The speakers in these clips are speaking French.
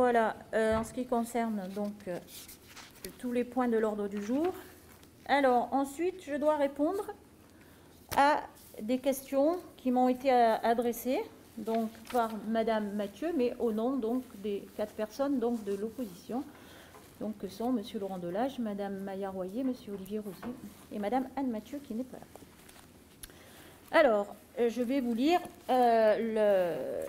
Voilà, en ce qui concerne donc tous les points de l'ordre du jour. Alors, ensuite, je dois répondre à des questions qui m'ont été adressées donc, par Madame Mathieu, mais au nom donc, des 4 personnes donc, de l'opposition, donc, que sont Monsieur Laurent Delage, Madame Maya Royer, Monsieur Olivier Rosier et Madame Anne Mathieu qui n'est pas là. Alors, je vais vous lire la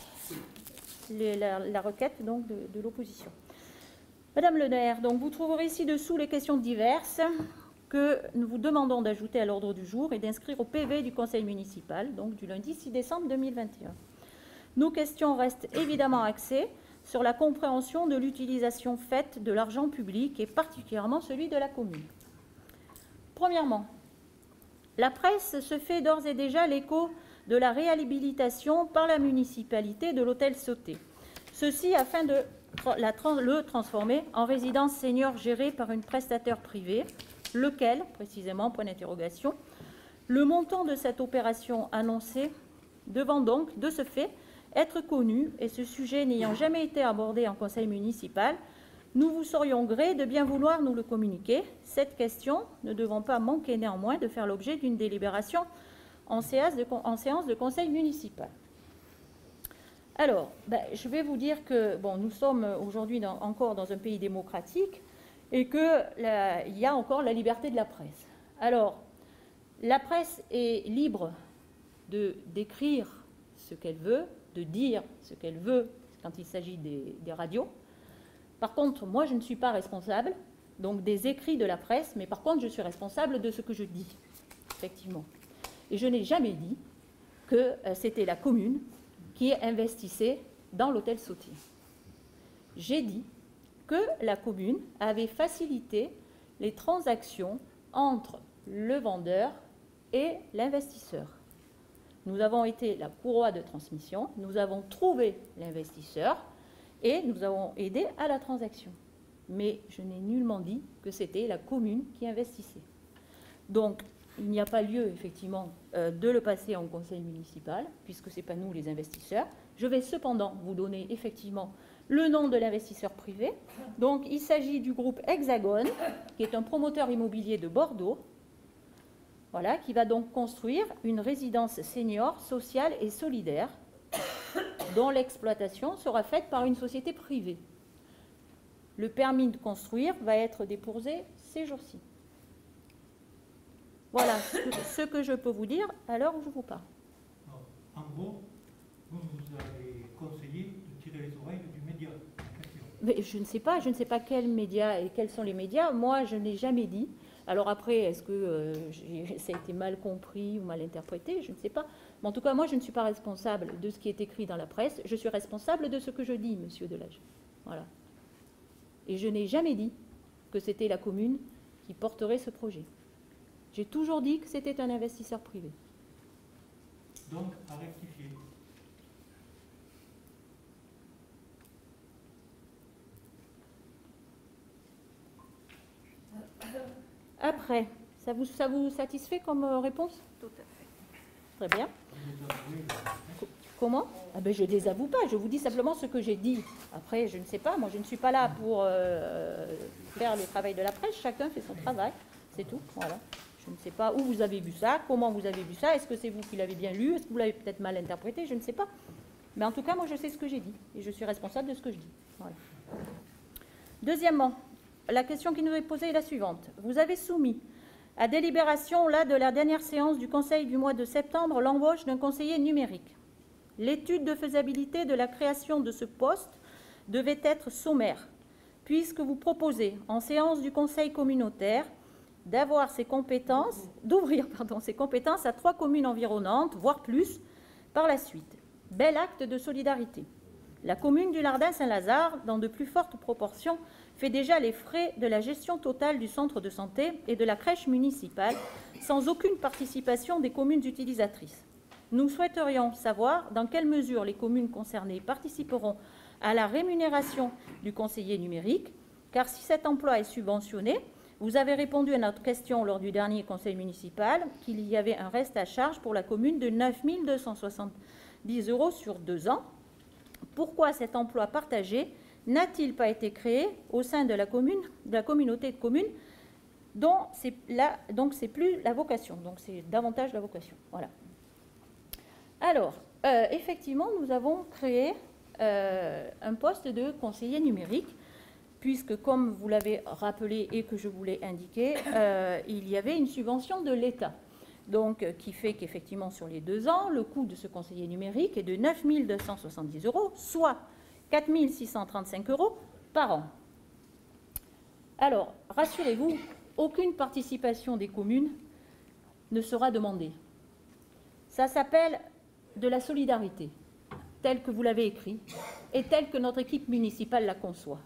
requête donc, de l'opposition. Madame Le Nair, donc vous trouverez ci-dessous les questions diverses que nous vous demandons d'ajouter à l'ordre du jour et d'inscrire au PV du Conseil municipal, donc du lundi 6 décembre 2021. Nos questions restent évidemment axées sur la compréhension de l'utilisation faite de l'argent public et particulièrement celui de la commune. Premièrement, la presse se fait d'ores et déjà l'écho de la réhabilitation par la municipalité de l'hôtel Sauté. Ceci afin de le transformer en résidence senior gérée par une prestataire privée, lequel, précisément, point d'interrogation, le montant de cette opération annoncée devant donc, de ce fait, être connu, et ce sujet n'ayant jamais été abordé en conseil municipal, nous vous serions gré de bien vouloir nous le communiquer. Cette question ne devant pas manquer néanmoins de faire l'objet d'une délibération en séance de conseil municipal. Alors, je vais vous dire que bon, nous sommes aujourd'hui encore dans un pays démocratique et qu'il y a encore la liberté de la presse. Alors, la presse est libre d'écrire ce qu'elle veut, de dire ce qu'elle veut quand il s'agit des radios. Par contre, moi, je ne suis pas responsable donc des écrits de la presse, mais par contre, je suis responsable de ce que je dis, effectivement. Et je n'ai jamais dit que c'était la commune qui investissait dans l'hôtel Sauté. J'ai dit que la commune avait facilité les transactions entre le vendeur et l'investisseur. Nous avons été la courroie de transmission, nous avons trouvé l'investisseur et nous avons aidé à la transaction. Mais je n'ai nullement dit que c'était la commune qui investissait. Donc, il n'y a pas lieu, effectivement, de le passer en conseil municipal, puisque ce n'est pas nous les investisseurs. Je vais cependant vous donner, effectivement, le nom de l'investisseur privé. Donc, il s'agit du groupe Hexagone, qui est un promoteur immobilier de Bordeaux, voilà, qui va donc construire une résidence senior, sociale et solidaire, dont l'exploitation sera faite par une société privée. Le permis de construire va être déposé ces jours-ci. Voilà ce que je peux vous dire à l'heure où je vous parle. En gros, vous avez conseillé de tirer les oreilles du média. Mais je ne sais pas quels médias et quels sont les médias. Moi, je n'ai jamais dit. Alors après, est-ce que ça a été mal compris ou mal interprété? Je ne sais pas. Mais en tout cas, moi, je ne suis pas responsable de ce qui est écrit dans la presse. Je suis responsable de ce que je dis, monsieur Delage. Voilà. Et je n'ai jamais dit que c'était la commune qui porterait ce projet. J'ai toujours dit que c'était un investisseur privé. Donc, à rectifier. Après, ça vous satisfait comme réponse? Tout à fait. Très bien. Comment? Ah ben, je ne désavoue pas, je vous dis simplement ce que j'ai dit. Après, je ne sais pas, moi je ne suis pas là pour faire le travail de la presse, chacun fait son travail, c'est tout, voilà. Je ne sais pas où vous avez vu ça, comment vous avez vu ça, est-ce que c'est vous qui l'avez bien lu, est-ce que vous l'avez peut-être mal interprété, je ne sais pas. Mais en tout cas, moi je sais ce que j'ai dit, et je suis responsable de ce que je dis. Voilà. Deuxièmement, la question qui nous est posée est la suivante. Vous avez soumis à délibération, là, de la dernière séance du Conseil du mois de septembre, l'embauche d'un conseiller numérique. L'étude de faisabilité de la création de ce poste devait être sommaire, puisque vous proposez, en séance du Conseil communautaire, d'ouvrir ses compétences à 3 communes environnantes, voire plus, par la suite. Bel acte de solidarité. La commune du Lardin-Saint-Lazare, dans de plus fortes proportions, fait déjà les frais de la gestion totale du centre de santé et de la crèche municipale, sans aucune participation des communes utilisatrices. Nous souhaiterions savoir dans quelle mesure les communes concernées participeront à la rémunération du conseiller numérique, car si cet emploi est subventionné, vous avez répondu à notre question lors du dernier conseil municipal qu'il y avait un reste à charge pour la commune de 9 270 € sur 2 ans. Pourquoi cet emploi partagé n'a-t-il pas été créé au sein de la communauté de communes dont c'est plus la vocation, donc c'est davantage la vocation. Voilà. Alors, effectivement, nous avons créé un poste de conseiller numérique, puisque, comme vous l'avez rappelé et que je vous l'ai indiqué, il y avait une subvention de l'État, donc qui fait qu'effectivement, sur les 2 ans, le coût de ce conseiller numérique est de 9 270 €, soit 4 635 € par an. Alors, rassurez-vous, aucune participation des communes ne sera demandée. Ça s'appelle de la solidarité, telle que vous l'avez écrit et telle que notre équipe municipale la conçoit.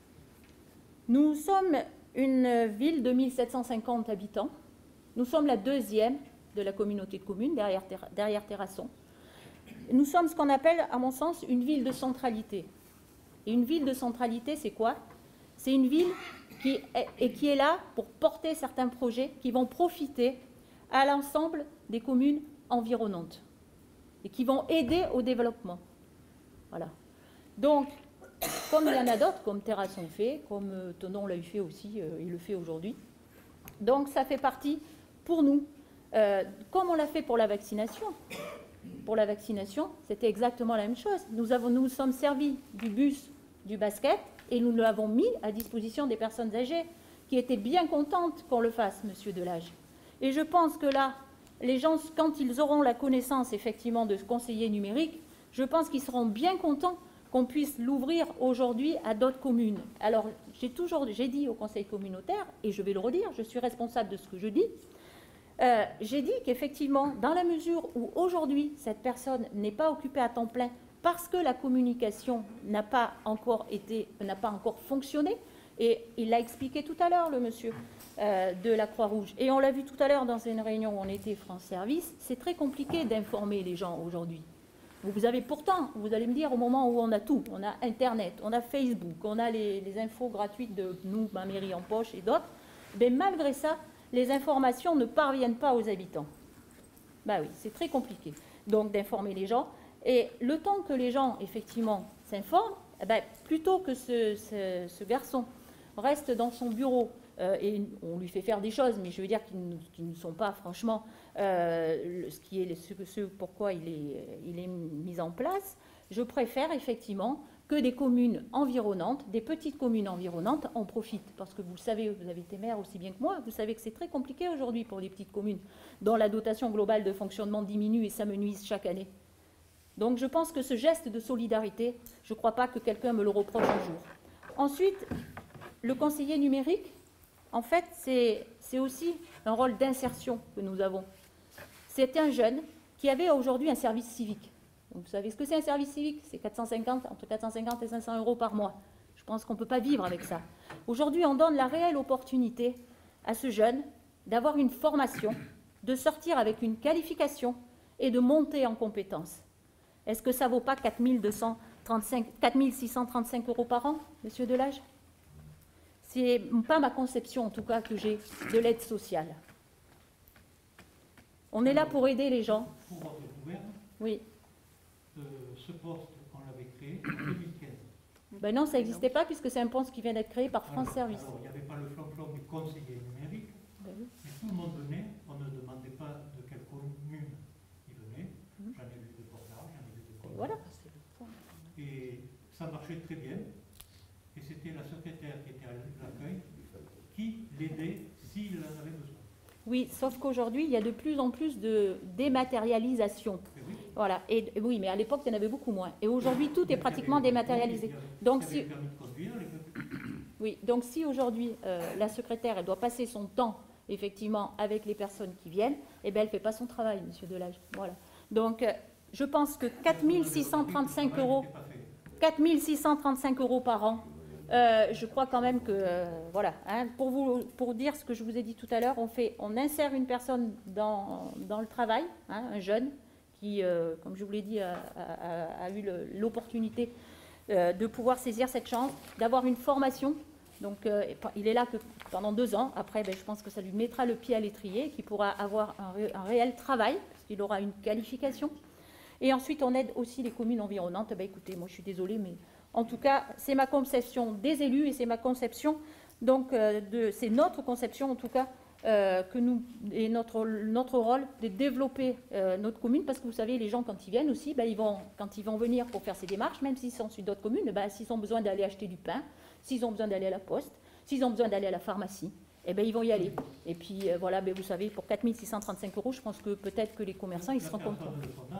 Nous sommes une ville de 1750 habitants. Nous sommes la 2e de la communauté de communes, derrière Terrasson. Nous sommes ce qu'on appelle, à mon sens, une ville de centralité. Et une ville de centralité, c'est quoi? C'est une ville qui est là pour porter certains projets qui vont profiter à l'ensemble des communes environnantes et qui vont aider au développement. Voilà. Donc, comme il y en a d'autres, comme Terrasson fait, comme Thonon l'a fait aussi, il le fait aujourd'hui. Donc, ça fait partie, pour nous, comme on l'a fait pour la vaccination. Pour la vaccination, c'était exactement la même chose. Nous sommes servis du bus du basket et nous l'avons mis à disposition des personnes âgées qui étaient bien contentes qu'on le fasse, monsieur Delage. Et je pense que là, les gens, quand ils auront la connaissance effectivement de ce conseiller numérique, je pense qu'ils seront bien contents qu'on puisse l'ouvrir aujourd'hui à d'autres communes. Alors, j'ai dit au conseil communautaire, et je vais le redire, je suis responsable de ce que je dis, j'ai dit qu'effectivement, dans la mesure où aujourd'hui, cette personne n'est pas occupée à temps plein parce que la communication n'a pas encore fonctionné, et il l'a expliqué tout à l'heure, le monsieur de la Croix-Rouge, et on l'a vu tout à l'heure dans une réunion où on était France Service, c'est très compliqué d'informer les gens aujourd'hui. Vous avez pourtant, vous allez me dire, au moment où on a tout, on a Internet, on a Facebook, on a les infos gratuites de nous, ma mairie en poche et d'autres, mais malgré ça, les informations ne parviennent pas aux habitants. Ben oui, c'est très compliqué. Donc d'informer les gens. Et le temps que les gens, effectivement, s'informent, eh ben, plutôt que ce garçon reste dans son bureau, et on lui fait faire des choses, mais je veux dire qui ne sont pas franchement ce pourquoi il est mis en place, je préfère effectivement que des communes environnantes, des petites communes environnantes en profitent. Parce que vous le savez, vous avez été maire aussi bien que moi, vous savez que c'est très compliqué aujourd'hui pour les petites communes, dont la dotation globale de fonctionnement diminue et s'amenuise chaque année. Donc je pense que ce geste de solidarité, je ne crois pas que quelqu'un me le reproche un jour. Ensuite, le conseiller numérique, en fait, c'est aussi un rôle d'insertion que nous avons. C'est un jeune qui avait aujourd'hui un service civique. Donc, vous savez ce que c'est un service civique? C'est entre 450 et 500 € par mois. Je pense qu'on ne peut pas vivre avec ça. Aujourd'hui, on donne la réelle opportunité à ce jeune d'avoir une formation, de sortir avec une qualification et de monter en compétences. Est-ce que ça ne vaut pas 4 635 € par an, monsieur Delage? Ce n'est pas ma conception, en tout cas, que j'ai de l'aide sociale. On est là pour aider les gens. Pour votre gouverne, oui. Ce poste, on l'avait créé en 2015. Ben non, ça n'existait pas puisque c'est un poste qui vient d'être créé par France Service. Alors, il n'y avait pas le flanc du conseiller numérique, ben oui. mais tout le monde venait, on ne demandait pas de quelle commune il venait. J'en ai vu de Portland, j'en ai vu de Portland. Voilà. Et ça marchait très bien. Et c'était la secrétaire qui était à l'accueil qui l'aidait s'il en avait besoin. Oui, sauf qu'aujourd'hui, il y a de plus en plus de dématérialisation. Oui. Voilà. Et oui, mais à l'époque, il y en avait beaucoup moins. Et aujourd'hui, tout est pratiquement dématérialisé. Donc, donc si aujourd'hui, la secrétaire, elle doit passer son temps, effectivement, avec les personnes qui viennent, eh bien, elle ne fait pas son travail, monsieur Delage. Voilà. Donc, je pense que 4 635 €, 4 635 € par an, je crois quand même que, voilà, hein, pour dire ce que je vous ai dit tout à l'heure, on insère une personne dans le travail, hein, un jeune qui, comme je vous l'ai dit, a eu l'opportunité de pouvoir saisir cette chance, d'avoir une formation. Donc, il est là que pendant 2 ans. Après, je pense que ça lui mettra le pied à l'étrier, qu'il pourra avoir un réel travail, parce qu'il aura une qualification. Et ensuite, on aide aussi les communes environnantes. Écoutez, moi, je suis désolée, mais En tout cas, c'est ma conception des élus et c'est ma conception, donc c'est notre conception en tout cas, que nous, et notre rôle de développer notre commune, parce que vous savez, les gens quand ils viennent aussi, quand ils vont venir pour faire ces démarches, même s'ils sont sur d'autres communes, s'ils ont besoin d'aller acheter du pain, s'ils ont besoin d'aller à la poste, s'ils ont besoin d'aller à la pharmacie, ils vont y aller. Et puis voilà, vous savez, pour 4 635 €, je pense que peut-être que les commerçants, ils seront contents.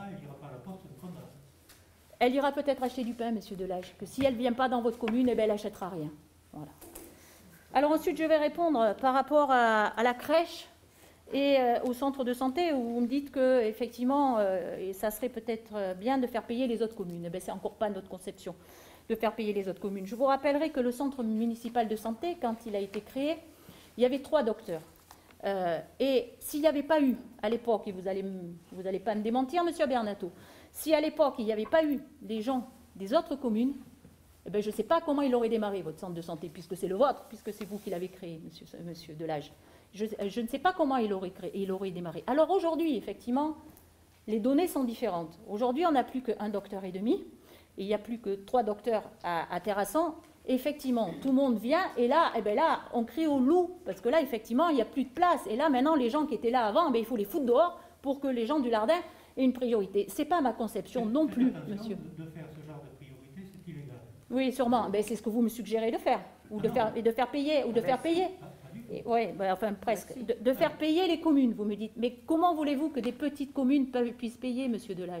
Elle ira peut-être acheter du pain, monsieur Delage, que si elle ne vient pas dans votre commune, elle n'achètera rien. Voilà. Alors ensuite, je vais répondre par rapport à la crèche et au centre de santé, où vous me dites qu'effectivement, ça serait peut-être bien de faire payer les autres communes. Ce n'est encore pas notre conception de faire payer les autres communes. Je vous rappellerai que le centre municipal de santé, quand il a été créé, il y avait 3 docteurs. Et s'il n'y avait pas eu, à l'époque, et vous allez pas me démentir, monsieur Bernato, si à l'époque, il n'y avait pas eu des gens des autres communes, je ne sais pas comment il aurait démarré, votre centre de santé, puisque c'est le vôtre, puisque c'est vous qui l'avez créé, monsieur Delage. Je ne sais pas comment il aurait démarré. Alors aujourd'hui, effectivement, les données sont différentes. Aujourd'hui, on n'a plus qu'1 docteur et demi, et il n'y a plus que 3 docteurs à Terrasson. Effectivement, tout le monde vient, et là, on crie au loup, parce que là, effectivement, il n'y a plus de place. Et là, maintenant, les gens qui étaient là avant, il faut les foutre dehors pour que les gens du Lardin aient une priorité. Ce n'est pas ma conception non plus, monsieur. De faire ce genre de priorité, c'est illégal. Oui, sûrement. C'est ce que vous me suggérez de faire. Ou de faire payer. Oui, enfin presque. De faire payer les communes, vous me dites. Mais comment voulez-vous que des petites communes puissent payer, monsieur Delage ?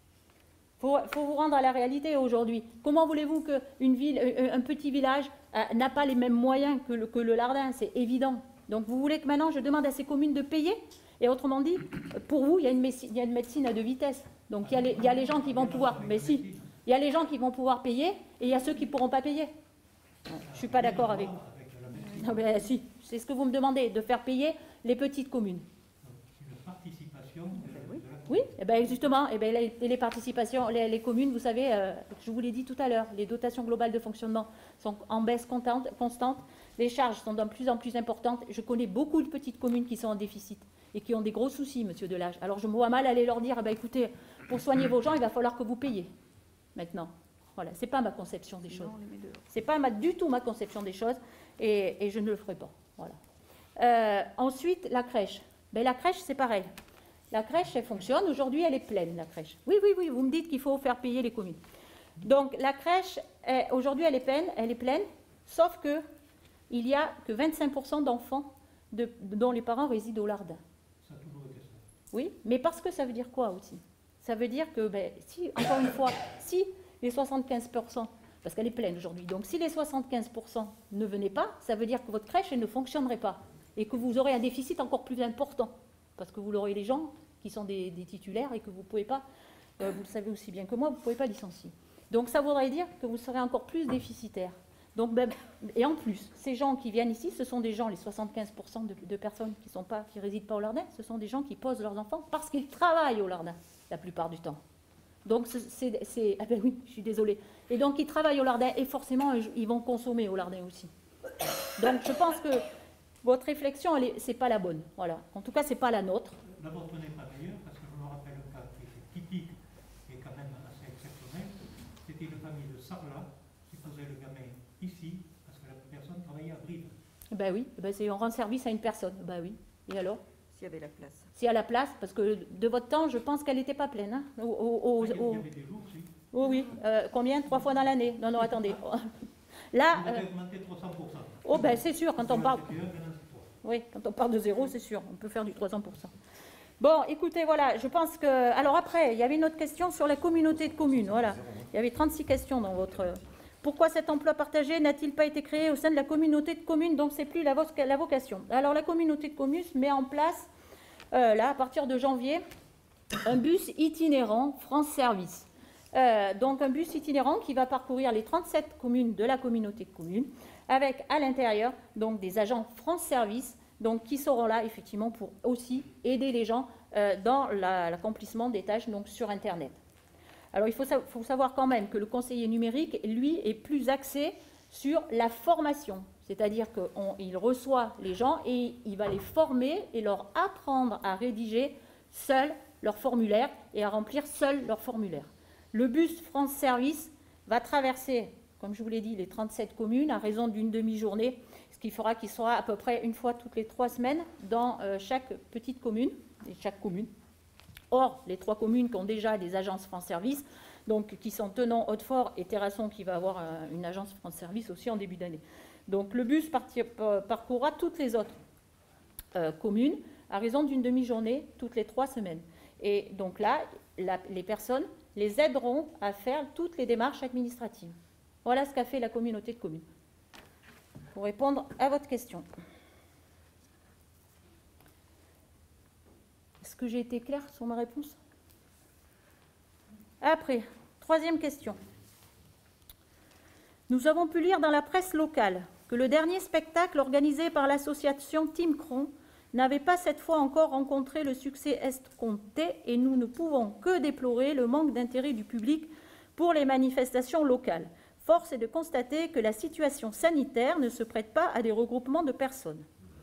Faut vous rendre à la réalité aujourd'hui. Comment voulez-vous qu'un petit village n'a pas les mêmes moyens que le Lardin? C'est évident. Donc vous voulez que maintenant je demande à ces communes de payer? Et autrement dit, pour vous, il y a une médecine à 2 vitesses. Donc il y a les gens qui vont pouvoir... Mais si, il y a les gens qui vont pouvoir payer et il y a ceux qui ne pourront pas payer. Je ne suis pas d'accord avec vous. Non, mais si, c'est ce que vous me demandez, de faire payer les petites communes. Une participation Oui, justement, les participations, les communes, vous savez, je vous l'ai dit tout à l'heure, les dotations globales de fonctionnement sont en baisse constante, les charges sont de plus en plus importantes. Je connais beaucoup de petites communes qui sont en déficit et qui ont des gros soucis, monsieur Delage. Alors je me vois mal aller leur dire, écoutez, pour soigner vos gens, il va falloir que vous payiez maintenant. Voilà, ce n'est pas ma conception des choses. Ce n'est pas du tout ma conception des choses et je ne le ferai pas. Voilà. Ensuite, la crèche. La crèche, c'est pareil. La crèche, elle fonctionne. Aujourd'hui, elle est pleine, la crèche. Oui, vous me dites qu'il faut faire payer les communes. Donc, la crèche, aujourd'hui, elle est pleine, sauf qu'il n'y a que 25% d'enfants dont les parents résident au Lardin. Ça a toujours été ça. Oui, mais parce que ça veut dire quoi aussi? Ça veut dire que, si, encore une fois, si les 75%, parce qu'elle est pleine aujourd'hui, donc si les 75% ne venaient pas, ça veut dire que votre crèche, elle ne fonctionnerait pas et que vous aurez un déficit encore plus important. Parce que vous aurez les gens qui sont des titulaires et que vous ne pouvez pas, vous le savez aussi bien que moi, vous ne pouvez pas licencier. Donc ça voudrait dire que vous serez encore plus déficitaire. Donc, et en plus, ces gens qui viennent ici, ce sont des gens, les 75% de personnes qui ne résident pas au Lardin, ce sont des gens qui posent leurs enfants parce qu'ils travaillent au Lardin, la plupart du temps. Donc oui, je suis désolée. Et donc ils travaillent au Lardin et forcément, ils vont consommer au Lardin aussi. Donc je pense que votre réflexion, ce n'est pas la bonne. Voilà. En tout cas, ce n'est pas la nôtre. La vôtre n'est pas meilleure, parce que je me rappelle un cas qui était typique et quand même assez exceptionnel. C'était une famille de Sarlat qui posait le gamin ici, parce que la personne travaillait à Brive. Oui, on rend service à une personne. Oui. Et alors? S'il y avait la place. S'il y a la place, parce que de votre temps, je pense qu'elle n'était pas pleine. Hein, il y avait des jours, si. Oui. Combien? 3 fois dans l'année? Non, attendez. Là, vous avez augmenté 300%. C'est sûr, quand on parle... Oui, quand on parle de 0, c'est sûr, on peut faire du 300%. Bon, écoutez, voilà, je pense que... Alors après, il y avait une autre question sur la communauté de communes, voilà. Il y avait 36 questions dans votre... Pourquoi cet emploi partagé n'a-t-il pas été créé au sein de la communauté de communes, donc c'est plus la vocation? Alors la communauté de communes met en place, là, à partir de janvier, un bus itinérant France Service. Donc un bus itinérant qui va parcourir les 37 communes de la communauté de communes, avec à l'intérieur donc des agents France Service, donc qui seront là effectivement pour aussi aider les gens dans l'accomplissement des tâches donc sur Internet. Alors il faut savoir quand même que le conseiller numérique, lui, est plus axé sur la formation, c'est-à-dire qu'il reçoit les gens et il va les former et leur apprendre à rédiger seuls leur formulaire et à remplir seuls leur formulaire. Le bus France Service va traverser, comme je vous l'ai dit, les 37 communes à raison d'une demi-journée, ce qui fera qu'il sera à peu près une fois toutes les 3 semaines dans chaque petite commune, et chaque commune. Or, les 3 communes qui ont déjà des agences France Service, donc qui sont Tenon, Hautefort et Terrasson, qui va avoir une agence France Service aussi en début d'année. Donc le bus parcourra toutes les autres communes à raison d'une demi-journée toutes les 3 semaines. Et donc là, les personnes les aideront à faire toutes les démarches administratives. Voilà ce qu'a fait la communauté de communes. Pour répondre à votre question. Est-ce que j'ai été claire sur ma réponse? Après, 3e question. Nous avons pu lire dans la presse locale que le dernier spectacle organisé par l'association Tim Cron n'avait pas cette fois encore rencontré le succès escompté et nous ne pouvons que déplorer le manque d'intérêt du public pour les manifestations locales. Force est de constater que la situation sanitaire ne se prête pas à des regroupements de personnes.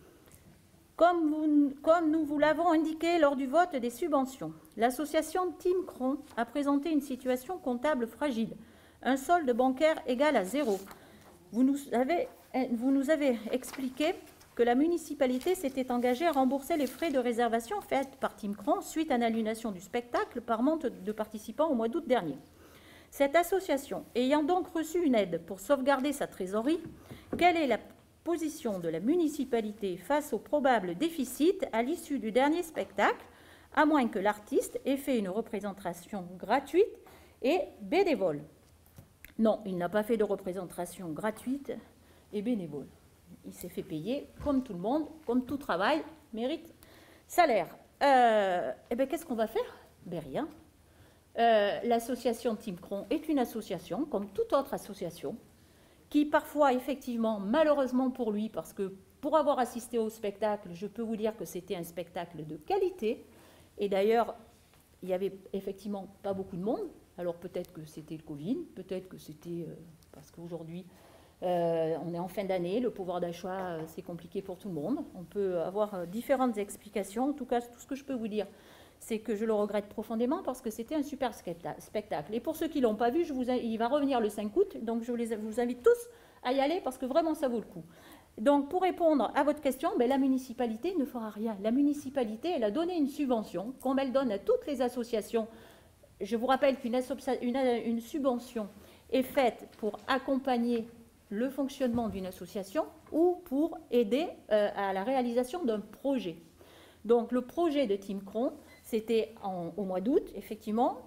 Comme nous vous l'avons indiqué lors du vote des subventions, l'association Tim Cron a présenté une situation comptable fragile, un solde bancaire égal à 0. Vous nous avez expliqué que la municipalité s'était engagée à rembourser les frais de réservation faits par Tim Cron suite à l'annulation du spectacle par manque de participants au mois d'août dernier. Cette association ayant donc reçu une aide pour sauvegarder sa trésorerie, quelle est la position de la municipalité face au probable déficit à l'issue du dernier spectacle, à moins que l'artiste ait fait une représentation gratuite et bénévole? Non, il n'a pas fait de représentation gratuite et bénévole. Il s'est fait payer comme tout le monde, comme tout travail mérite salaire. Eh bien, qu'est-ce qu'on va faire? Ben rien. L'association Tim Cron est une association, comme toute autre association, qui parfois, effectivement, malheureusement pour lui, parce que pour avoir assisté au spectacle, je peux vous dire que c'était un spectacle de qualité. Et d'ailleurs, il n'y avait effectivement pas beaucoup de monde. Alors peut-être que c'était le Covid, peut-être que c'était parce qu'aujourd'hui, on est en fin d'année, le pouvoir d'achat, c'est compliqué pour tout le monde. On peut avoir différentes explications. En tout cas, tout ce que je peux vous dire, c'est que je le regrette profondément parce que c'était un super spectacle. Et pour ceux qui ne l'ont pas vu, il va revenir le 5 août, donc je vous invite tous à y aller parce que vraiment ça vaut le coup. Donc pour répondre à votre question, ben, la municipalité ne fera rien. La municipalité, elle a donné une subvention, comme elle donne à toutes les associations. Je vous rappelle qu'une subvention est faite pour accompagner le fonctionnement d'une association ou pour aider à la réalisation d'un projet. Donc le projet de Tim Cron, c'était au mois d'août, effectivement,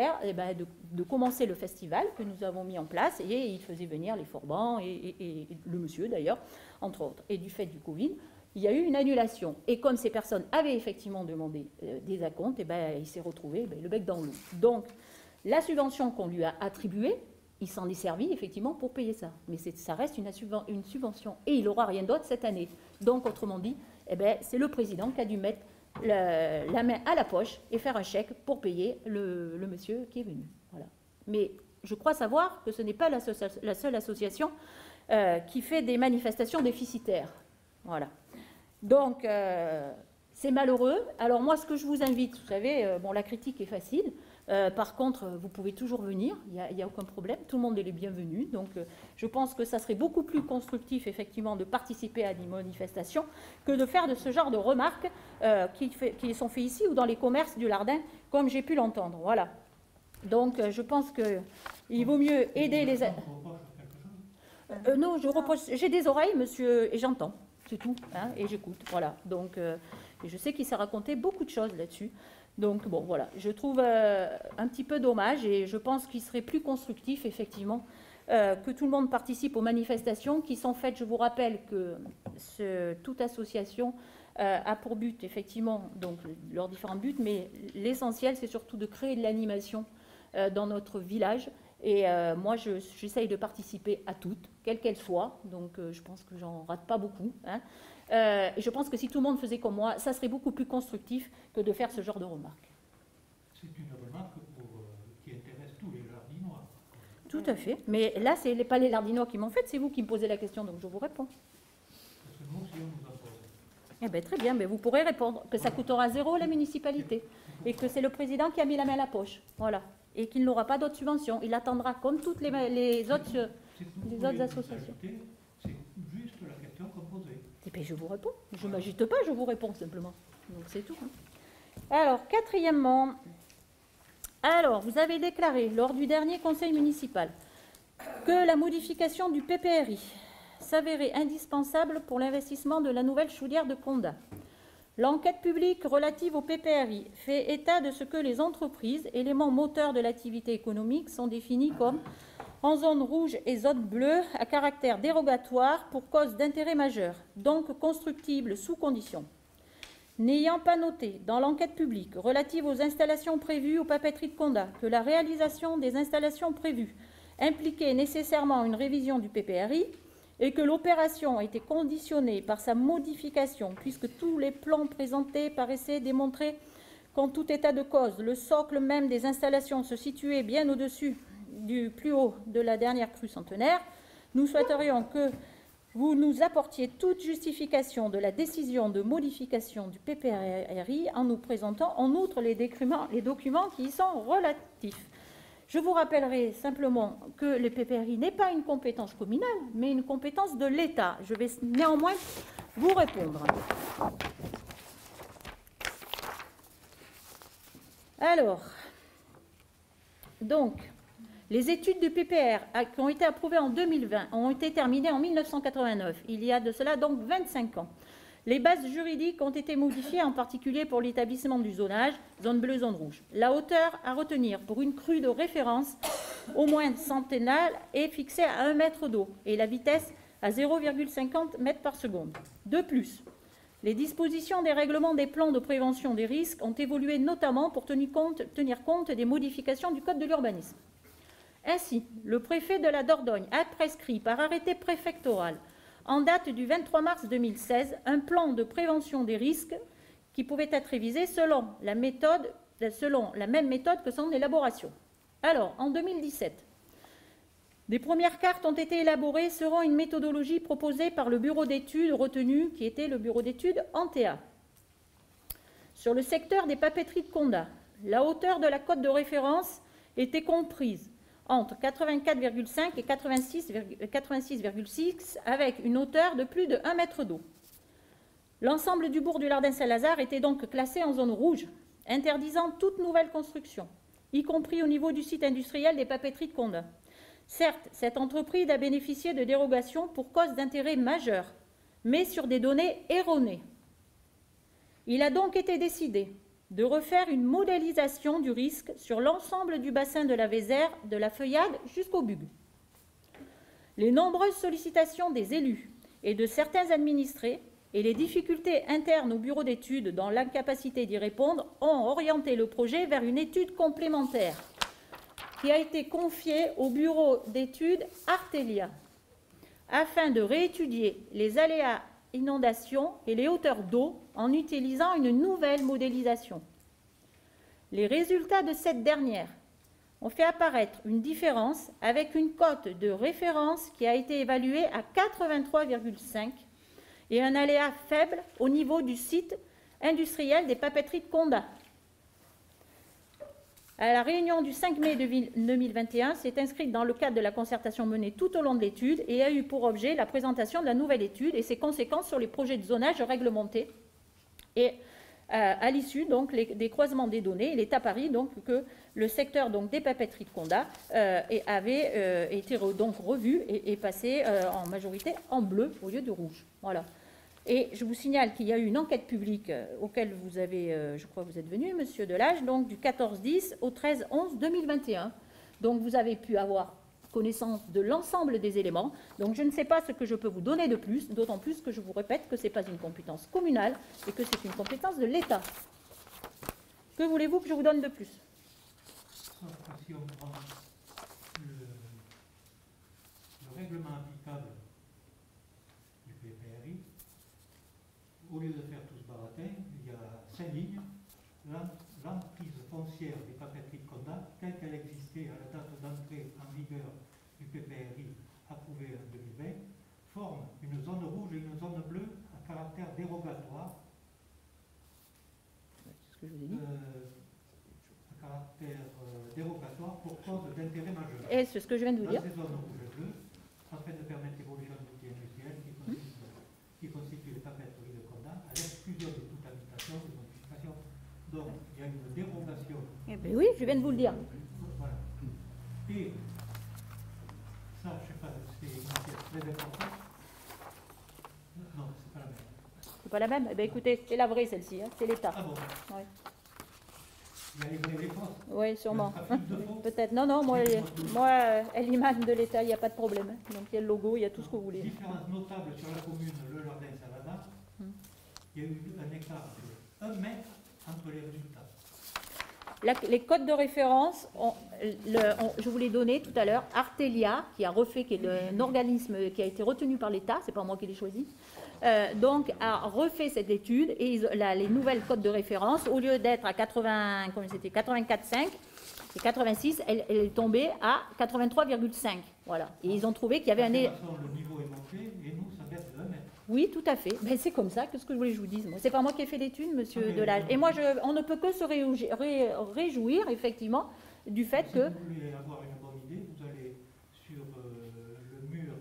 de commencer le festival que nous avons mis en place, et il faisait venir les Forbans et le monsieur d'ailleurs, entre autres. Et du fait du Covid, il y a eu une annulation. Et comme ces personnes avaient effectivement demandé des acomptes, il s'est retrouvé le bec dans l'eau. Donc la subvention qu'on lui a attribuée, il s'en est servi effectivement pour payer ça. Mais ça reste une subvention. Et il n'aura rien d'autre cette année. Donc autrement dit, c'est le président qui a dû mettre la main à la poche et faire un chèque pour payer le monsieur qui est venu. Voilà. Mais je crois savoir que ce n'est pas la seule association qui fait des manifestations déficitaires. Voilà. Donc, c'est malheureux. Alors moi, ce que je vous invite, vous savez, la critique est facile. Par contre, vous pouvez toujours venir, il n'y a aucun problème, tout le monde est le bienvenu. Donc, je pense que ça serait beaucoup plus constructif, effectivement, de participer à des manifestations que de faire de ce genre de remarques qui sont faites ici ou dans les commerces du Lardin, comme j'ai pu l'entendre. Voilà. Donc, je pense qu'il vaut mieux aider les... non, j'ai des oreilles, monsieur, et j'entends, c'est tout, hein, et j'écoute. Voilà. Donc, et je sais qu'il s'est raconté beaucoup de choses là-dessus. Donc, bon, voilà, je trouve un petit peu dommage et je pense qu'il serait plus constructif, effectivement, que tout le monde participe aux manifestations qui sont faites. Je vous rappelle que toute association a pour but, effectivement, donc leurs différents buts, mais l'essentiel, c'est surtout de créer de l'animation dans notre village. Et moi, j'essaye de participer à toutes, quelles qu'elles soient. Donc, je pense que j'en rate pas beaucoup, hein. Je pense que si tout le monde faisait comme moi, ça serait beaucoup plus constructif que de faire ce genre de remarques. C'est une remarque qui intéresse tous les Lardinois. Tout à fait. Mais là, ce n'est pas les Lardinois qui m'ont fait, c'est vous qui me posez la question, donc je vous réponds. Parce que nous aussi, on nous a posé. Eh bien, très bien, mais vous pourrez répondre que ça coûtera 0 la municipalité et que c'est le président qui a mis la main à la poche. Voilà. et qu'il n'aura pas d'autres subventions. Il attendra comme toutes les autres associations. C'est juste la question qu'on posait. Et bien, je vous réponds. Je ne m'agite pas, je vous réponds simplement. Donc c'est tout. Alors, quatrièmement, vous avez déclaré lors du dernier conseil municipal que la modification du PPRI s'avérait indispensable pour l'investissement de la nouvelle chaudière de Condat. L'enquête publique relative au PPRI fait état de ce que les entreprises, éléments moteurs de l'activité économique, sont définis comme en zone rouge et zone bleue à caractère dérogatoire pour cause d'intérêt majeur, donc constructible sous condition. N'ayant pas noté dans l'enquête publique relative aux installations prévues aux papeteries de Condat que la réalisation des installations prévues impliquait nécessairement une révision du PPRI, et que l'opération était conditionnée par sa modification, puisque tous les plans présentés paraissaient démontrer qu'en tout état de cause, le socle même des installations se situait bien au-dessus du plus haut de la dernière crue centenaire, nous souhaiterions que vous nous apportiez toute justification de la décision de modification du PPRI en nous présentant en outre les documents qui y sont relatifs. Je vous rappellerai simplement que le PPRI n'est pas une compétence communale, mais une compétence de l'État. Je vais néanmoins vous répondre. Alors, donc, les études du PPR qui ont été approuvées en 2020 ont été terminées en 1989, il y a de cela donc 25 ans. Les bases juridiques ont été modifiées, en particulier pour l'établissement du zonage, zone bleue, zone rouge. La hauteur à retenir pour une crue de référence au moins centennale est fixée à 1 mètre d'eau et la vitesse à 0,50 mètres par seconde. De plus, les dispositions des règlements des plans de prévention des risques ont évolué notamment pour tenir compte des modifications du Code de l'urbanisme. Ainsi, le préfet de la Dordogne a prescrit par arrêté préfectoral en date du 23 mars 2016, un plan de prévention des risques qui pouvait être révisé selon la même méthode que son élaboration. Alors, en 2017, des premières cartes ont été élaborées selon une méthodologie proposée par le bureau d'études retenu, qui était le bureau d'études Antea. Sur le secteur des papeteries de Condat, la hauteur de la cote de référence était comprise entre 84,5 et 86,6 avec une hauteur de plus de 1 mètre d'eau. L'ensemble du bourg du Lardin-Saint-Lazare était donc classé en zone rouge, interdisant toute nouvelle construction, y compris au niveau du site industriel des papeteries de Condat. Certes, cette entreprise a bénéficié de dérogations pour cause d'intérêt majeur, mais sur des données erronées. Il a donc été décidé de refaire une modélisation du risque sur l'ensemble du bassin de la Vézère, de la Feuillade jusqu'au Bugue. Les nombreuses sollicitations des élus et de certains administrés et les difficultés internes au bureau d'études dans l'incapacité d'y répondre ont orienté le projet vers une étude complémentaire qui a été confiée au bureau d'études Artelia afin de réétudier les aléas inondations et les hauteurs d'eau en utilisant une nouvelle modélisation. Les résultats de cette dernière ont fait apparaître une différence avec une cote de référence qui a été évaluée à 83,5 et un aléa faible au niveau du site industriel des papeteries de Condat. À la réunion du 5 mai 2021, s'est inscrite dans le cadre de la concertation menée tout au long de l'étude et a eu pour objet la présentation de la nouvelle étude et ses conséquences sur les projets de zonage réglementés. Et à l'issue donc des croisements des données, il est apparu donc que le secteur donc des papeteries de Condat avait été donc revu et passé en majorité en bleu au lieu de rouge. Voilà. Et je vous signale qu'il y a eu une enquête publique auquel vous avez, je crois que vous êtes venu, Monsieur Delage, donc du 14-10 au 13-11-2021. Donc vous avez pu avoir connaissance de l'ensemble des éléments. Donc je ne sais pas ce que je peux vous donner de plus, d'autant plus que je vous répète que ce n'est pas une compétence communale et que c'est une compétence de l'État. Que voulez-vous que je vous donne de plus? Sauf que si on prend le règlement applicable du PPRI, au lieu de faire tout ce baratin, il y a 5 lignes. L'emprise foncière des papeteries de Condat, telle qu'elle existait à la date d'entrée en vigueur du PPRI approuvé en 2020, forme une zone rouge et une zone bleue à caractère dérogatoire. C'est ce que je vous ai dit. À caractère dérogatoire d'intérêt majeur. Et c'est ce que je viens de vous Dans dire. ces zones rouges et bleues, afin de permettre l'évolution de l'outil industriel qui constitue les papeteries de Condat, à l'exclusion de toute habitation et modification. Donc, il y a une dérogation. Eh bien oui, je viens de vous le dire. Voilà. Et ça, je ne sais pas, c'est une pièce très importante. Non, c'est pas la même. C'est pas la même. Eh bien écoutez, c'est la vraie celle-ci, hein. C'est l'État. Ah bon, Ouais. il y a les vraies et les fausses. Oui, sûrement. Un trafic de faux. Peut-être. Non, non, moi, elle émane de l'État, il n'y a pas de problème. Donc il y a le logo, il y a tout ce que vous voulez. Différence notable sur la commune Le Jardin-Salada, il y a eu un écart de 1 mètre entre les résultats. Les codes de référence, je vous l'ai donné tout à l'heure. Artelia, qui a refait, qui est un organisme qui a été retenu par l'État, c'est pas moi qui l'ai choisi, donc a refait cette étude et les nouvelles codes de référence, au lieu d'être à 84,5 et 86, elle est tombée à 83,5. Voilà. Et ils ont trouvé qu'il y avait un... De toute façon, le niveau est monté et nous, ça baisse de 1 mètre. Oui, tout à fait. Ben, c'est comme ça. Qu'est-ce que je voulais que je vous dise? C'est pas moi qui ai fait l'étude, monsieur Delage. Et moi, on ne peut que se réjouir, effectivement, du fait Si que... vous voulez avoir une bonne idée, vous allez sur le mur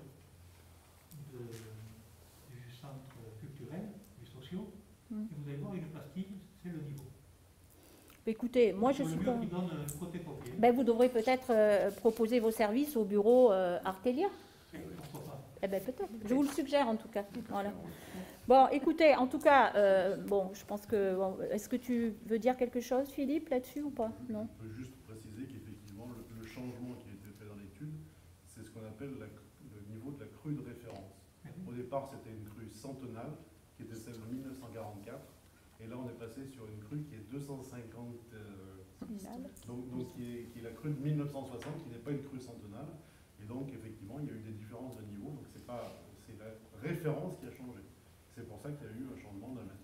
du centre culturel, du socio, et vous allez voir une pastille, c'est le niveau. Écoutez, moi, je Sur suis... le mur qui donne un côté copier. Ben, vous devrez peut-être proposer vos services au bureau Artelia. Pourquoi pas? Eh bien, peut-être. Je vous le suggère, en tout cas. Voilà. Bon, écoutez, en tout cas, bon, je pense que... Bon, est-ce que tu veux dire quelque chose, Philippe, là-dessus ou pas? Non. Je peux juste préciser qu'effectivement, le changement qui a été fait dans l'étude, c'est ce qu'on appelle le niveau de la crue de référence. Au départ, c'était une crue centenale, qui était celle de 1944, et là, on est passé sur une crue qui est 250... donc qui est la crue de 1960, qui n'est pas une crue centenale. Et donc, effectivement, il y a eu des différences de niveau. Donc, c'est la référence qui a changé. C'est pour ça qu'il y a eu un changement d'un mètre.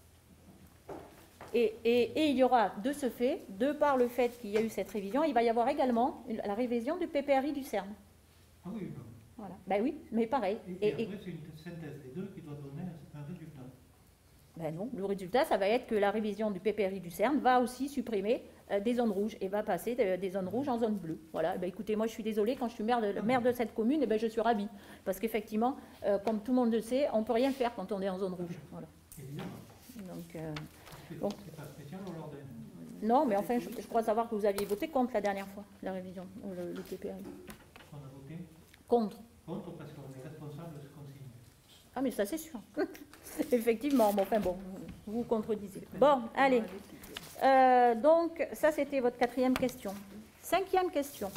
Et il y aura, de ce fait, de par le fait qu'il y a eu cette révision, il va y avoir également la révision du PPRI du CERN. Ah oui, non. Voilà. Ben oui, mais pareil. Et après, c'est une synthèse des deux qui doit donner un résultat. Ben non, le résultat, ça va être que la révision du PPRI du CERN va aussi supprimer des zones rouges et va passer des zones rouges en zones bleues. Voilà. Ben écoutez, moi je suis désolée, quand je suis maire de cette commune, et ben je suis ravie. Parce qu'effectivement, comme tout le monde le sait, on ne peut rien faire quand on est en zone rouge. Voilà. Évidemment. Donc, Bon. C'est pas spécial au Jardin. non, mais enfin, je crois savoir que vous aviez voté contre la dernière fois, la révision, le PPRI. On a voté Contre. contre parce qu'on est responsable de ce qu'on signe. Ah, mais ça, c'est sûr. Effectivement, bon, enfin bon, vous contredisez. Bon, allez. Donc, ça, c'était votre 4e question. 5e question.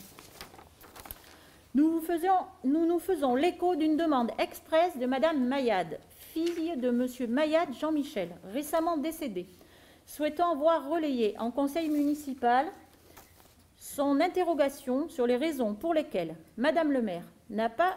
Nous nous faisons l'écho d'une demande expresse de Madame Maillade, fille de Monsieur Maillade Jean-Michel, récemment décédé, souhaitant voir relayer en conseil municipal son interrogation sur les raisons pour lesquelles Madame le maire n'a pas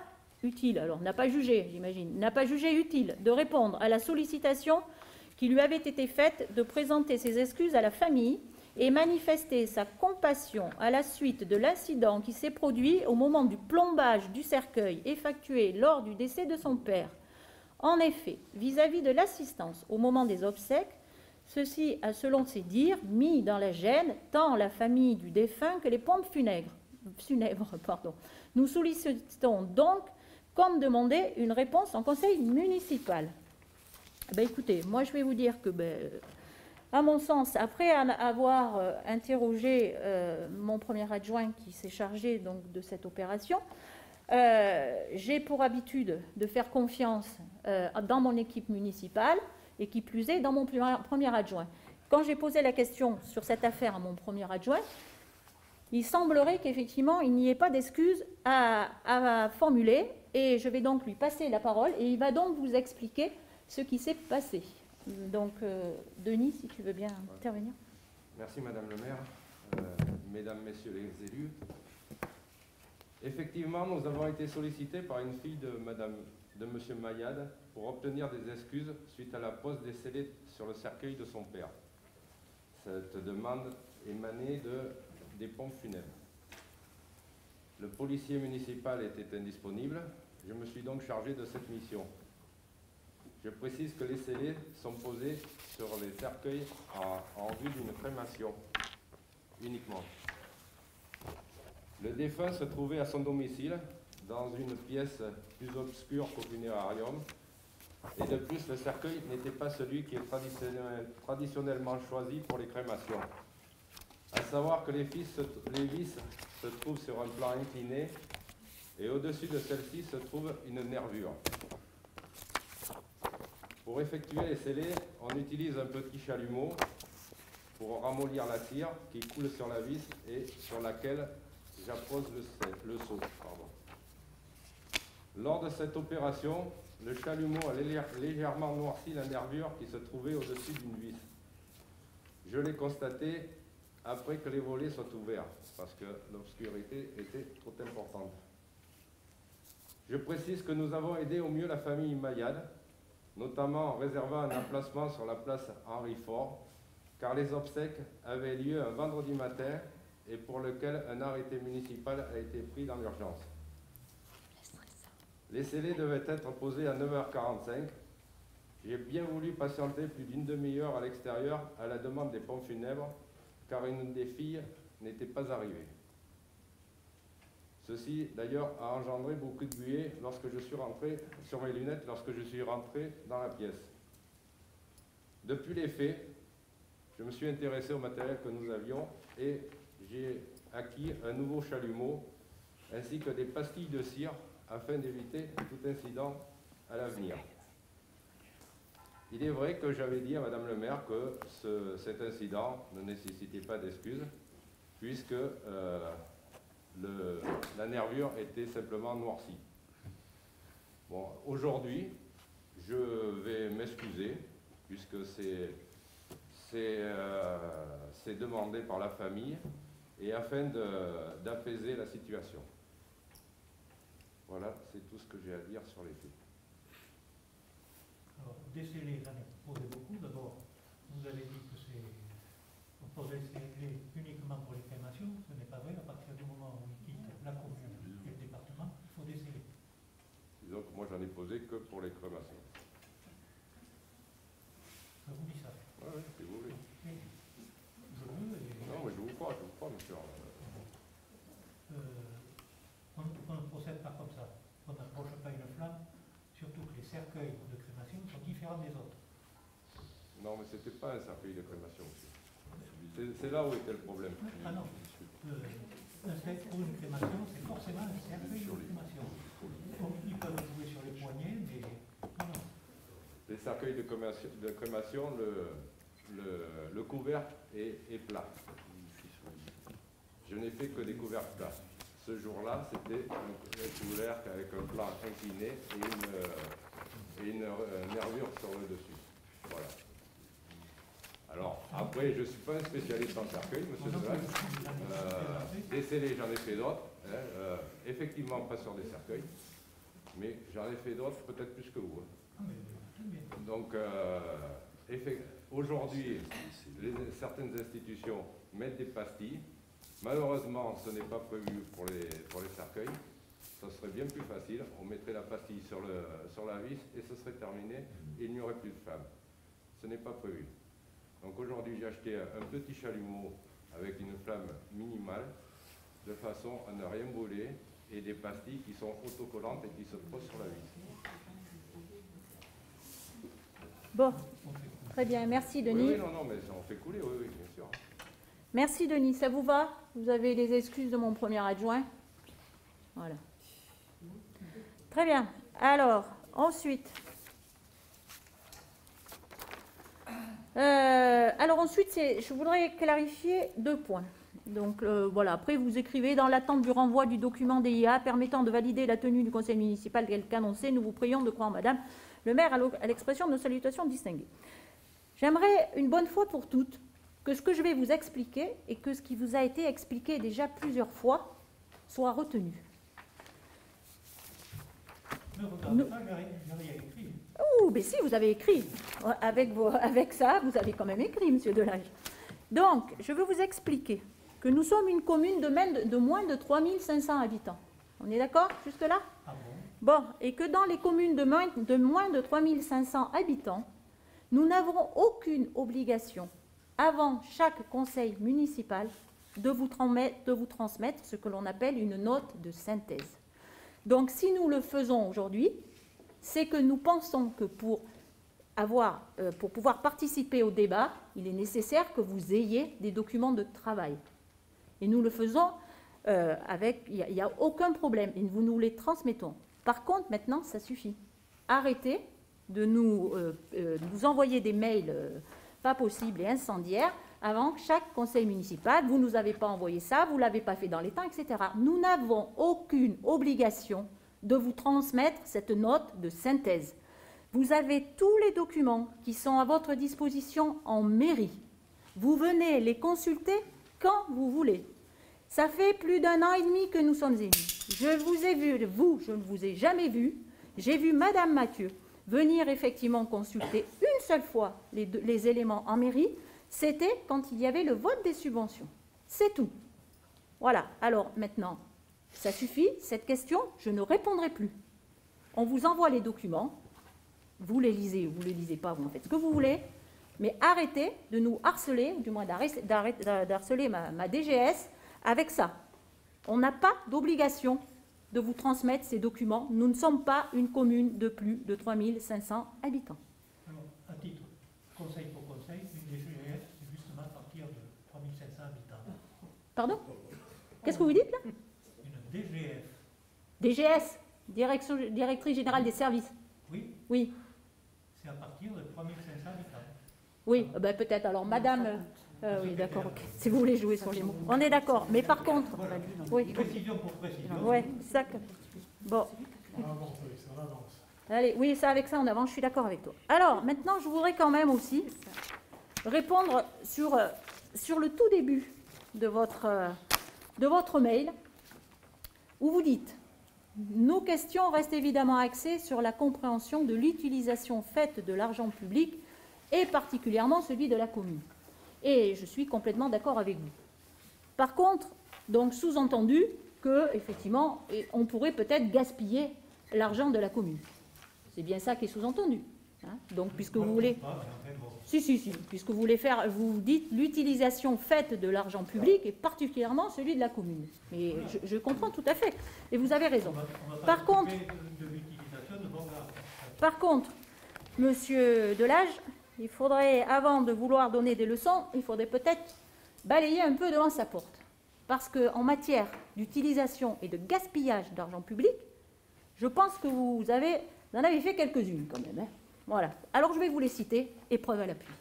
jugé, j'imagine, n'a pas jugé utile de répondre à la sollicitation qui lui avait été faite de présenter ses excuses à la famille et manifester sa compassion à la suite de l'incident qui s'est produit au moment du plombage du cercueil effectué lors du décès de son père. En effet, vis-à-vis de l'assistance au moment des obsèques, ceci a, selon ses dires, mis dans la gêne tant la famille du défunt que les pompes funèbres. Nous sollicitons donc, comme demandé, une réponse en conseil municipal. Ben, écoutez, moi je vais vous dire que, à mon sens, après avoir interrogé mon premier adjoint qui s'est chargé donc, de cette opération, j'ai pour habitude de faire confiance dans mon équipe municipale et qui plus est dans mon premier adjoint. Quand j'ai posé la question sur cette affaire à mon premier adjoint, il semblerait qu'effectivement il n'y ait pas d'excuses à formuler et je vais donc lui passer la parole et il va donc vous expliquer ce qui s'est passé. Donc Denis, si tu veux bien intervenir. Merci Madame le maire, Mesdames, Messieurs les élus. Effectivement, nous avons été sollicités par une fille de Monsieur Maillade pour obtenir des excuses suite à la pose des scellés sur le cercueil de son père. Cette demande émanait des pompes funèbres. Le policier municipal était indisponible, je me suis donc chargé de cette mission. Je précise que les scellés sont posés sur les cercueils en vue d'une crémation uniquement. Le défunt se trouvait à son domicile, dans une pièce plus obscure qu'au funérarium. Et de plus, le cercueil n'était pas celui qui est traditionnellement choisi pour les crémations. À savoir que les vis se trouvent sur un plan incliné et au-dessus de celle-ci se trouve une nervure. Pour effectuer les scellés, on utilise un petit chalumeau pour ramollir la cire qui coule sur la vis et sur laquelle j'appose le seau. Lors de cette opération, le chalumeau a légèrement noirci la nervure qui se trouvait au-dessus d'une vis. Je l'ai constaté après que les volets soient ouverts, parce que l'obscurité était trop importante. Je précise que nous avons aidé au mieux la famille Mayad, notamment en réservant un emplacement sur la place Henri Fort, car les obsèques avaient lieu un vendredi matin et pour lequel un arrêté municipal a été pris dans l'urgence. Les scellés devaient être posés à 9h45. J'ai bien voulu patienter plus d'une demi-heure à l'extérieur à la demande des pompes funèbres, car une des filles n'était pas arrivée. Ceci, d'ailleurs, a engendré beaucoup de buée lorsque je suis rentré sur mes lunettes, lorsque je suis rentré dans la pièce. Depuis les faits, je me suis intéressé au matériel que nous avions et j'ai acquis un nouveau chalumeau ainsi que des pastilles de cire afin d'éviter tout incident à l'avenir. Il est vrai que j'avais dit à Madame le maire que cet incident ne nécessitait pas d'excuses puisque la nervure était simplement noircie. Bon, aujourd'hui, je vais m'excuser puisque c'est demandé par la famille et afin d'apaiser la situation. Voilà, c'est tout ce que j'ai à dire sur les faits. Alors, des scellés, j'en ai posé beaucoup. D'abord, vous avez dit que on posait des scellés uniquement pour les crémations. Ce n'est pas vrai. À partir du moment où ils quittent la commune et le département, il faut des scellés. Donc moi, j'en ai posé que pour les crémations. Je vous dis ça. Oui, si vous voulez. Oui. Je veux. Non, mais je vous crois, monsieur. On ne procède pas comme ça. On n'approche pas une flamme, surtout que les cercueils de crémation sont différents des autres. Non, mais ce n'était pas un cercueil de crémation, monsieur. C'est là où était le problème. Ah non. Pour une crémation, c'est forcément un cercueil de crémation. Ils peuvent jouer sur les poignets, mais non. Les cercueils de crémation, le couvercle est plat. Je n'ai fait que des couvercles plats. Ce jour-là, c'était un couvercle avec un plan incliné et une nervure sur le dessus. Voilà. Alors, après, je ne suis pas un spécialiste en cercueil, monsieur Delac. Des scellés, j'en ai fait d'autres. Effectivement, pas sur des cercueils. Mais j'en ai fait d'autres, peut-être plus que vous. Donc, aujourd'hui, certaines institutions mettent des pastilles. Malheureusement, ce n'est pas prévu pour les cercueils. Ça serait bien plus facile. On mettrait la pastille sur la vis et ce serait terminé. Et il n'y aurait plus de flamme. Ce n'est pas prévu. Donc aujourd'hui, j'ai acheté un petit chalumeau avec une flamme minimale de façon à ne rien brûler et des pastilles qui sont autocollantes et qui se posent sur la vis. Bon, très bien. Merci, Denis. Oui, non, mais on fait couler, oui, bien sûr. Merci, Denis. Ça vous va? Vous avez les excuses de mon premier adjoint. Voilà. Très bien. Alors, ensuite... je voudrais clarifier 2 points. Donc, voilà. Après, vous écrivez « Dans l'attente du renvoi du document DIA permettant de valider la tenue du conseil municipal tel qu'annoncé, nous vous prions de croire, madame le maire, à l'expression de nos salutations distinguées. » J'aimerais, une bonne fois pour toutes, que ce que je vais vous expliquer et que ce qui vous a été expliqué déjà plusieurs fois soit retenu. Ne regardez pas, j'ai rien écrit. Oh, mais si, vous avez écrit. Avec ça, vous avez quand même écrit, monsieur Delage. Donc, je veux vous expliquer que nous sommes une commune de moins de 3500 habitants. On est d'accord jusque-là? Ah bon? Bon, et que dans les communes de moins de 3500 habitants, nous n'avons aucune obligation, avant chaque conseil municipal, de vous transmettre ce que l'on appelle une note de synthèse. Donc, si nous le faisons aujourd'hui, c'est que nous pensons que pour pouvoir participer au débat, il est nécessaire que vous ayez des documents de travail. Et nous le faisons il n'y a aucun problème, et nous les transmettons. Par contre, maintenant, ça suffit. Arrêtez de nous envoyer des mails pas possibles et incendiaires avant chaque conseil municipal. Vous ne nous avez pas envoyé ça, vous ne l'avez pas fait dans les temps, etc. Nous n'avons aucune obligation de vous transmettre cette note de synthèse. Vous avez tous les documents qui sont à votre disposition en mairie. Vous venez les consulter quand vous voulez. Ça fait plus d'1 an et demi que nous sommes élus. Je vous ai vu, vous, je ne vous ai jamais vu. J'ai vu Madame Mathieu venir effectivement consulter une seule fois les éléments en mairie. C'était quand il y avait le vote des subventions. C'est tout. Voilà. Alors maintenant, ça suffit. Cette question, je ne répondrai plus. On vous envoie les documents. Vous les lisez ou vous ne les lisez pas, vous en faites ce que vous voulez. Mais arrêtez de nous harceler, ou du moins d'harceler ma DGS avec ça. On n'a pas d'obligation de vous transmettre ces documents. Nous ne sommes pas une commune de plus de 3500 habitants. Alors, à titre conseil pour conseil, une DGF, c'est justement à partir de 3500 habitants. Pardon? Qu'est-ce que vous dites là? Une DGF. DGS, Directrice Générale des Services. Oui, Oui, c'est à partir de 3500 habitants. oui, ben peut-être. Alors, madame... oui, d'accord, ok. Si vous voulez jouer sur les mots. On est d'accord. Mais par contre... Voilà. Oui, Précision pour précision. ouais, ça... Bon. Allez, oui, ça, avec ça, on avance, je suis d'accord avec toi. Alors, maintenant, je voudrais quand même aussi répondre sur le tout début de votre mail, où vous dites « Nos questions restent évidemment axées sur la compréhension de l'utilisation faite de l'argent public, et particulièrement celui de la commune. » Et je suis complètement d'accord avec vous. Par contre, donc sous-entendu qu'effectivement, on pourrait peut-être gaspiller l'argent de la commune. C'est bien ça qui est sous-entendu. Hein. Donc, puisque vous voulez... Si, puisque vous voulez faire... Vous dites l'utilisation faite de l'argent public et particulièrement celui de la commune. Mais je comprends tout à fait. Et vous avez raison. Par contre, monsieur Delage, il faudrait, avant de vouloir donner des leçons, il faudrait peut-être balayer un peu devant sa porte. Parce qu'en matière d'utilisation et de gaspillage d'argent public, je pense que vous en avez fait quelques-unes quand même. Hein. Voilà. Alors je vais vous les citer, et preuve à l'appui.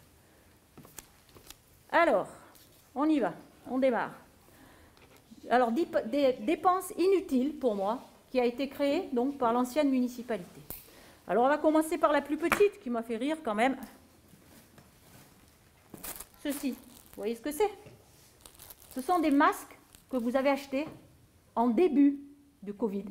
Alors, on y va, on démarre. Alors, des dépenses inutiles pour moi, qui a été créée donc par l'ancienne municipalité. Alors, on va commencer par la plus petite, qui m'a fait rire quand même. Ceci, vous voyez ce que c'est? Ce sont des masques que vous avez achetés en début de Covid.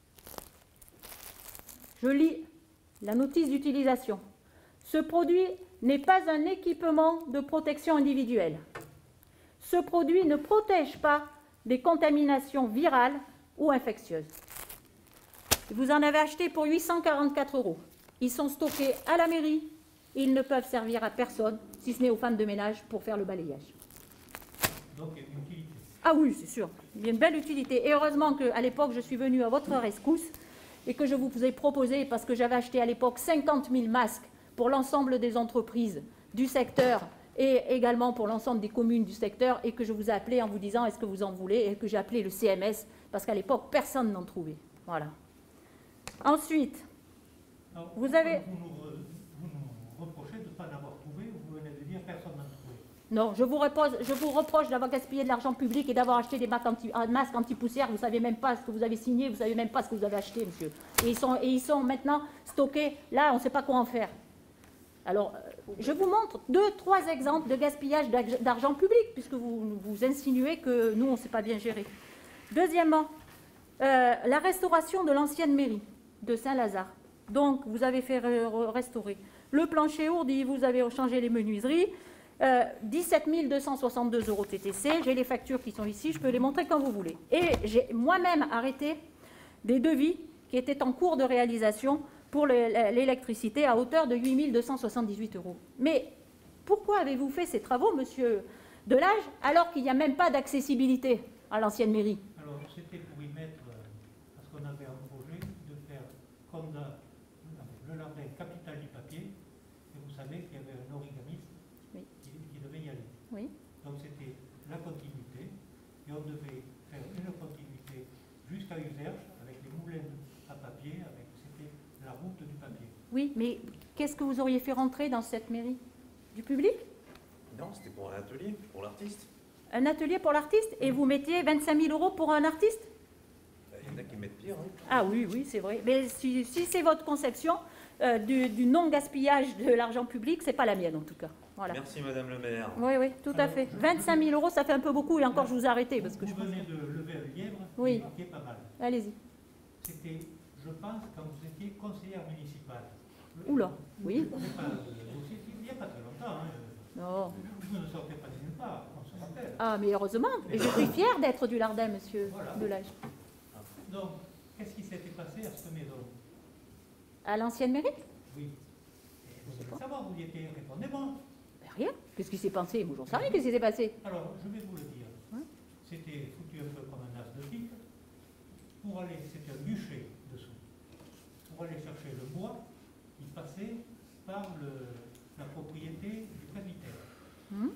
Je lis la notice d'utilisation. Ce produit n'est pas un équipement de protection individuelle. Ce produit ne protège pas des contaminations virales ou infectieuses. Vous en avez acheté pour 844 €. Ils sont stockés à la mairie. Ils ne peuvent servir à personne, si ce n'est aux femmes de ménage, pour faire le balayage. Donc, il y a une utilité. Ah oui, c'est sûr. Il y a une belle utilité. Et heureusement qu'à l'époque, je suis venue à votre rescousse et que je vous ai proposé, parce que j'avais acheté à l'époque 50 000 masques pour l'ensemble des entreprises du secteur et également pour l'ensemble des communes du secteur, et que je vous ai appelé en vous disant « est-ce que vous en voulez ?» et que j'ai appelé le CMS, parce qu'à l'époque, personne n'en trouvait. Voilà. Ensuite, Alors, vous avez... Vous nous reprochez de ne pas l'avoir trouvé, ou vous venez de dire personne n'a trouvé. Non, je vous reproche d'avoir gaspillé de l'argent public et d'avoir acheté des masques anti-poussière. Vous ne savez même pas ce que vous avez signé, vous ne savez même pas ce que vous avez acheté, monsieur. Et ils sont maintenant stockés. Là, on ne sait pas quoi en faire. Alors, je vous montre 2-3 exemples de gaspillage d'argent public, puisque vous insinuez que nous, on ne sait pas bien gérer. Deuxièmement, la restauration de l'ancienne mairie de Saint-Lazare. Donc, vous avez fait restaurer le plancher ourdi, vous avez changé les menuiseries, 17 262 € TTC. J'ai les factures qui sont ici, je peux les montrer quand vous voulez. Et j'ai moi-même arrêté des devis qui étaient en cours de réalisation pour l'électricité à hauteur de 8 278 €. Mais pourquoi avez-vous fait ces travaux, monsieur de l'âge, alors qu'il n'y a même pas d'accessibilité à l'ancienne mairie. Alors, c'était pour y mettre, parce qu'on avait un projet de faire Condat avec le Lardin capitale du papier, et vous savez qu'il y avait un origamiste Oui. qui devait y aller. Oui. Donc c'était la continuité, et on devait faire une continuité jusqu'à Userche, avec les moulins à papier, c'était la route du papier. Oui, mais qu'est-ce que vous auriez fait rentrer dans cette mairie? Du public? Non, c'était pour un atelier, pour l'artiste. Un atelier pour l'artiste? Et vous mettiez 25 000 € pour un artiste? Il y en a qui mettent pire. Hein. Ah oui, oui, c'est vrai. Mais si c'est votre conception du non-gaspillage de l'argent public, c'est pas la mienne en tout cas. Voilà. Merci Madame le maire. Oui, oui, tout à fait. 25 000 €, ça fait un peu beaucoup et encore je vous ai arrêté parce que je Vous venez de lever un lièvre, Oui. qui est pas mal. Allez-y. C'était, je pense, quand vous étiez conseillère municipale. Oula, oui. Il n'y a pas très longtemps. Hein. Non. Vous ne sortez pas de nulle part, on se rappelle. Ah, mais heureusement. Et je suis fière d'être du Lardin, monsieur Voilà. Delage. Donc, qu'est-ce qui s'était passé à cette maison? À l'ancienne mairie? Oui. Et vous devez savoir, vous y étiez, répondez-moi. Ben, rien. Qu'est-ce qui s'est passé? Moi, j'en sais rien. Qu'est-ce qui s'est passé? Alors, je vais vous le dire. Hein? C'était foutu un peu comme un as de pique. Pour aller, c'était un bûcher dessous. Pour aller chercher le bois, il passait par la propriété du presbytère. Hum.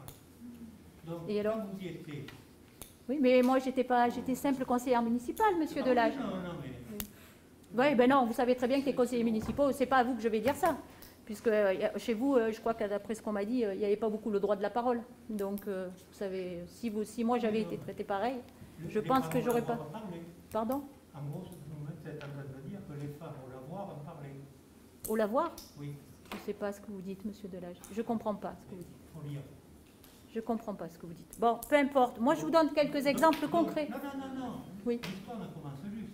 Donc, Et alors quand vous y étiez... Oui, mais moi, j'étais simple conseillère municipale, monsieur Delage. Non, non, mais... Oui, ben non, vous savez très bien que les conseillers municipaux, c'est pas à vous que je vais dire ça. Puisque chez vous, je crois que d'après ce qu'on m'a dit, il n'y avait pas beaucoup le droit de la parole. Donc, vous savez, si moi j'avais été traité pareil, je pense que j'aurais pas... Pardon? En gros, vous êtes en train de dire que les femmes au lavoir en parlaient. Au lavoir? Oui, Je ne sais pas ce que vous dites, monsieur Delage. Je ne comprends pas ce que vous dites. il faut lire. Je ne comprends pas ce que vous dites. Bon, peu importe. Moi, je vous donne quelques exemples concrets. Non, non, non, non. Oui. L'histoire ne commence juste.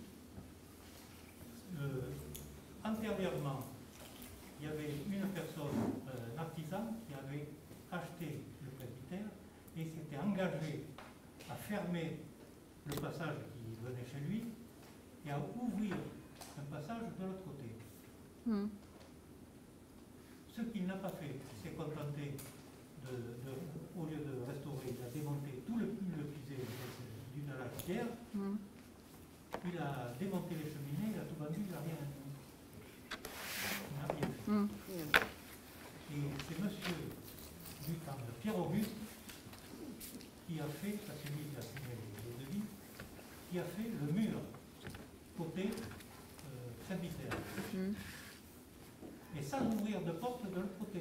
Antérieurement, il y avait une personne, un artisan, qui avait acheté le presbytère et s'était engagé à fermer le passage qui venait chez lui et à ouvrir un passage de l'autre côté. Hmm. Ce qu'il n'a pas fait, s'est contenté au lieu de restaurer, il a démonté tout le pisé du pierre, il a démonté les cheminées, il a tout vendu, il n'a rien fait. Et c'est monsieur Pierre-Auguste qui a fait, parce que lui il a signé le devis, qui a fait le mur côté presbytère. Et sans ouvrir de porte de l'autre côté.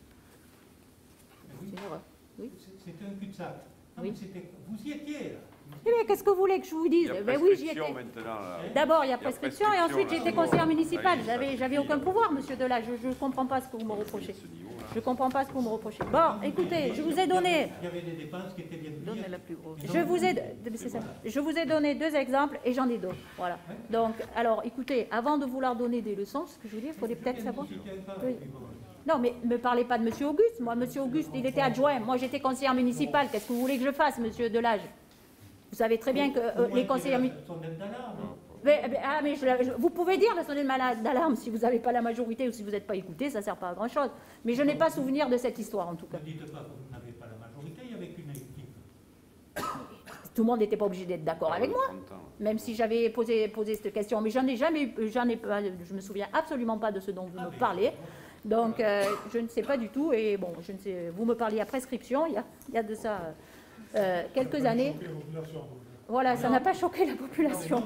Oui. Oui. C'était un cul-de-sac. Oui. Vous y étiez là. Mais qu'est-ce que vous voulez que je vous dise? Il y a Ben oui, j'y prescription étais. maintenant, là. D'abord, il y a prescription et ensuite là. j'étais conseillère municipale. Ouais, ça J'avais suffit, aucun là. pouvoir, monsieur Delage. Je ne comprends pas ce que vous me reprochez. Ce niveau-là. Je ne comprends pas ce que vous me reprochez. Bon, écoutez, je vous ai donné... Il y avait des dépenses qui étaient bien Donnez payées. la plus grosse. Je vous ai donné 2 exemples et j'en ai d'autres. Voilà. Donc, alors, écoutez, avant de vouloir donner des leçons, ce que je veux dire, il faudrait peut-être savoir... Oui. Non, mais ne me parlez pas de monsieur Auguste. Moi, monsieur Auguste, il était adjoint. Moi, j'étais conseillère municipale. Qu'est-ce que vous voulez que je fasse, monsieur Delage? Vous savez très bien que les conseillers municipaux... vous pouvez dire la sonnette d'alarme si vous n'avez pas la majorité ou si vous n'êtes pas écouté, ça ne sert pas à grand-chose. Mais je n'ai pas souvenir de cette histoire, en tout cas. Ne dites pas que vous n'avez pas la majorité, il n'y avait qu'une équipe. Tout le monde n'était pas obligé d'être d'accord avec moi, même si j'avais posé cette question. Mais je me souviens absolument pas de ce dont vous me parlez. Donc, je ne sais pas du tout. Et bon, je ne sais. Vous me parliez à prescription, il y a de ça quelques années. Voilà, ça n'a pas choqué la population.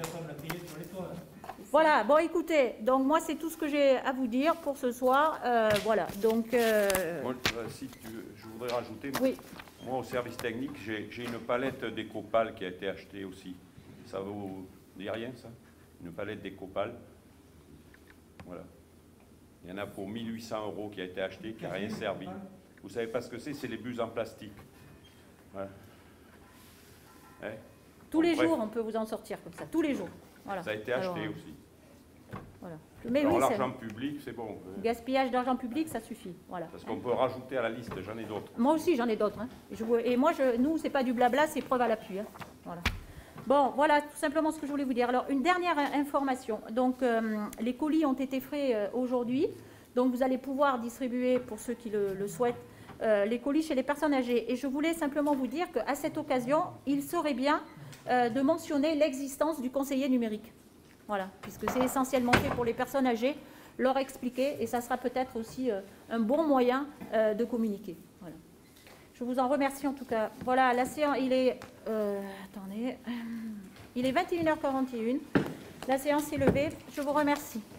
Voilà, bon, écoutez, donc moi, c'est tout ce que j'ai à vous dire pour ce soir. Voilà, donc... Moi, si je voudrais rajouter, Oui. moi, au service technique, j'ai une palette d'écopales qui a été achetée aussi. Ça vous dit rien, ça? Une palette d'écopales. Voilà. Il y en a pour 1 800 € qui a été achetée, qui n'a rien servi. Vous savez pas ce que c'est? C'est les buses en plastique. Voilà. Hein? Tous les Bref. jours, on peut vous en sortir comme ça, tous les jours. Voilà. Ça a été acheté Alors, aussi. voilà. Mais Alors oui, l'argent public, c'est bon. gaspillage d'argent public, ça suffit. Voilà. Parce qu'on peut rajouter à la liste, j'en ai d'autres. Moi aussi, j'en ai d'autres. Hein. Et moi, nous, c'est pas du blabla, c'est preuve à l'appui. Hein. Voilà. Bon, voilà tout simplement ce que je voulais vous dire. Alors, une dernière information. Donc, les colis ont été frais aujourd'hui. Donc, vous allez pouvoir distribuer, pour ceux qui le souhaitent, les colis chez les personnes âgées. Et je voulais simplement vous dire qu'à cette occasion, il serait bien de mentionner l'existence du conseiller numérique. Voilà, puisque c'est essentiellement fait pour les personnes âgées, leur expliquer, et ça sera peut-être aussi un bon moyen de communiquer. Voilà. Je vous en remercie en tout cas. Voilà, la séance, il est 21h41. La séance est levée. Je vous remercie.